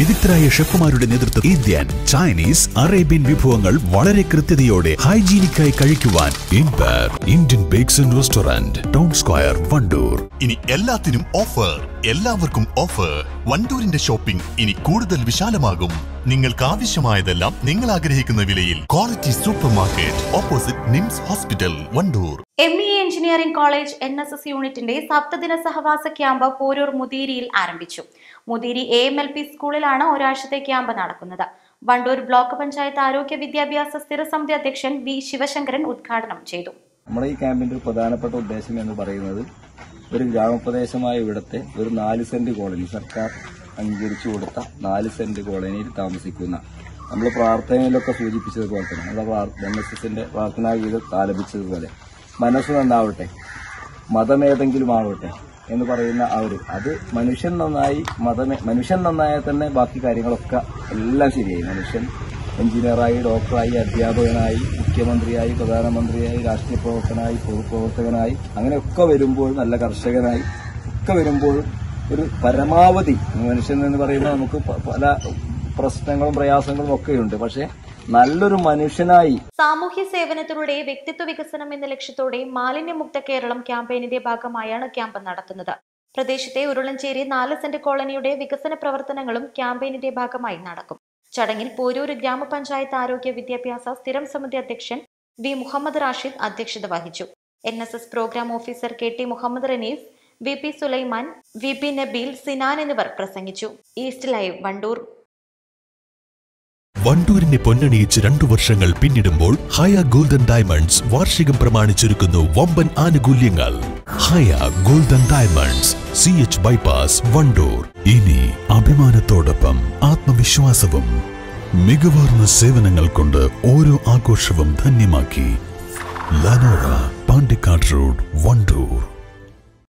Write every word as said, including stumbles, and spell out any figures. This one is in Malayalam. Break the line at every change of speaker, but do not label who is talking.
വിദഗ്ധരായ ഷെഫുമാരുടെ നേതൃത്വം ഇന്ത്യൻ, ചൈനീസ്, അറേബ്യൻ വിഭവങ്ങൾ വളരെ കൃത്യതയോടെ ഹൈജീനിക്കായി കഴിക്കുവാൻ Empire Indian bakes and restaurant, town square, Wandoor.
ഇനി എല്ലാത്തിനും ഓഫർ, എല്ലാവർക്കും ഓഫർ. വണ്ടൂരിന്റെ ഷോപ്പിംഗ് ഇനി കൂടുതൽ വിശാലമാകും. നിങ്ങൾക്ക് ആവശ്യമായതെല്ലാം നിങ്ങൾ ആഗ്രഹിക്കുന്ന വിലയിൽ. Quality super market, opposite NIMS hospital, Wandoor.
M E engineering college N S S യൂണിറ്റിന്റെ സപ്തദിന സഹവാസ ക്യാമ്പ് പോരൂർ മുതിരിയിൽ ആരംഭിച്ചു. Muthiri A M L P സ്കൂളിലാണ് ഒരാഴ്ചത്തെ ക്യാമ്പ് നടക്കുന്നത്. വണ്ടൂർ ബ്ലോക്ക് പഞ്ചായത്ത് ആരോഗ്യ വിദ്യാഭ്യാസ സ്ഥിരസമിതി അധ്യക്ഷൻ വി ശിവശങ്കരൻ ഉദ്ഘാടനം ചെയ്തു.
നമ്മുടെ ഈ ക്യാമ്പിന്റെ പ്രധാനപ്പെട്ട ഉദ്ദേശം എന്ന് പറയുന്നത് ഒരു ഗ്രാമപ്രദേശമായ ഇവിടത്തെ ഒരു നാല് സെന്റ് കോളനി, സർക്കാർ അംഗീകരിച്ചു കൊടുത്ത നാല് സെന്റ് കോളനിയിൽ താമസിക്കുന്ന, നമ്മൾ പ്രാർത്ഥനയിലൊക്കെ സൂചിപ്പിച്ചതുപോലെ തന്നെ നമ്മുടെ എൻ എസ് എസിന്റെ പ്രാർത്ഥനാ ഗീതം ആലപിച്ചതുപോലെ മനസ്സ് നന്നാവട്ടെ, മതമേതെങ്കിലും ആവട്ടെ എന്ന് പറയുന്ന ആ ഒരു അത് മനുഷ്യൻ നന്നായി, മതമേ മനുഷ്യൻ നന്നായാൽ തന്നെ ബാക്കി കാര്യങ്ങളൊക്കെ എല്ലാം ശരിയായി. മനുഷ്യൻ എഞ്ചിനീയറായി, ഡോക്ടറായി, അധ്യാപകനായി, മുഖ്യമന്ത്രിയായി, പ്രധാനമന്ത്രിയായി, രാഷ്ട്രീയ പ്രവർത്തകനായി, പൊതുപ്രവർത്തകനായി, അങ്ങനെയൊക്കെ വരുമ്പോഴും നല്ല കർഷകനായി ഒക്കെ വരുമ്പോഴും ഒരു പരമാവധി മനുഷ്യൻ എന്ന് പറയുമ്പോൾ നമുക്ക് പല പ്രശ്നങ്ങളും പ്രയാസങ്ങളും ഒക്കെയുണ്ട്. പക്ഷെ നല്ലൊരു മനുഷ്യനായി
സാമൂഹ്യ സേവനത്തിലൂടെ വ്യക്തിത്വ വികസനം എന്ന ലക്ഷ്യത്തോടെ മാലിന്യമുക്ത കേരളം ക്യാമ്പയിനിന്റെ ഭാഗമായാണ് ക്യാമ്പ് നടത്തുന്നത്. പ്രദേശത്തെ ഉരുളഞ്ചേരി നാല് സെന്റ് കോളനിയുടെ വികസന പ്രവർത്തനങ്ങളും ക്യാമ്പയിനിന്റെ ഭാഗമായി നടക്കും. ചടങ്ങിൽ പോരൂർ ഗ്രാമപഞ്ചായത്ത് ആരോഗ്യ വിദ്യാഭ്യാസ സ്ഥിരം സമിതി അധ്യക്ഷൻ വി മുഹമ്മദ് റാഷിദ് അധ്യക്ഷത വഹിച്ചു. N S S programme officer K T Muhammad Ranees, V P Sulaiman, V P Nabeel, Sinan എന്നിവർ പ്രസംഗിച്ചു. East Live, Wandoor.
വണ്ടൂരിനെ പൊന്നണിയിച്ച് രണ്ടു വർഷങ്ങൾ പിന്നിടുമ്പോൾ ഹയ ഗോൾഡൻ ഡയമണ്ട്സ് വാർഷികം പ്രമാണിച്ചൊരുക്കുന്നു വമ്പൻ ആനുകൂല്യങ്ങൾ. Haya golden diamonds, C H bypass, Wandoor. ഇനി അഭിമാനത്തോടൊപ്പം ആത്മവിശ്വാസവും. മികവാർന്ന സേവനങ്ങൾ കൊണ്ട് ഓരോ ആഘോഷവും ധന്യമാക്കി. ലനോറ, പാണ്ടിക്കാട് റോഡ്, വണ്ടൂർ.